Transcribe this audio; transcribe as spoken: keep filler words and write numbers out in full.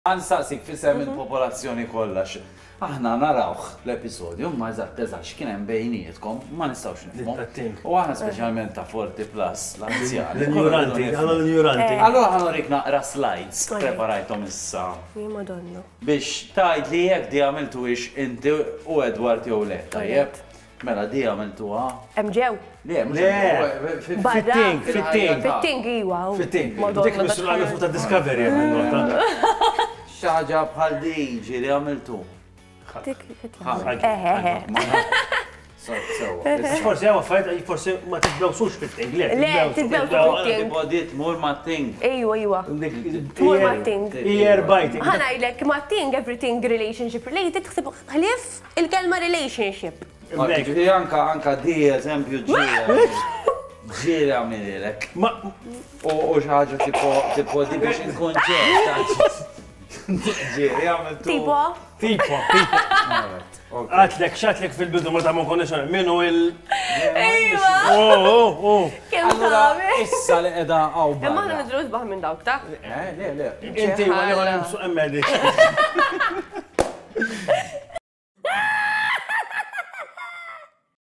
Għansaqsik fissem il-popolazzjoni kollax. Aħna narawh l-episodju, ma eżatt eżatt kien hemm bejnietkom, ma nistgħux nifhmu. U aħna speċjalment ta' Forti Plus, l-anzjani. L-ignoranti, għana l-ignoranti. Allora ħanorik naqra slides, preparajtom issa. Madonna. Biex tajt li jekk di għamiltu ix inti u Edward jew le, tajjeb? Mela di għamiltuha. Hemm ġew. Le, Fitting, fitting. Fitting iwa. Fitting. Dik missu għamil fuq ta' Discovery għamil. Xaġa bħal di ġiri għamiltu. Eħeħe. Forse għawa fajt, forse ma tibblawsux fitting, le. Le, tibblawsu fitting. Bodit mur ma ting. Ejwa, ejwa. Mur ma ting. Ear biting. Ħana jlek ma ting, everything relationship related, tħsib ħlif il-kelma relationship. Ġiri anka anka di eżempju ġiri. Ġiri għamililek. U xaġa tipo di biex inkonċert. Ġiri għamiltu. Tipo? Tipo, tipo. Għatlek, xatlek fil-bidu ma ta' mon kondizjoni, minnu il- Ejwa! Oh, oh, oh. Kem Allura, sabi? issa li edha għaw Imma ħana barra. nidru sbaħ minn dawk, ta' Eh, le, le. Inti għalli għalli għalli għalli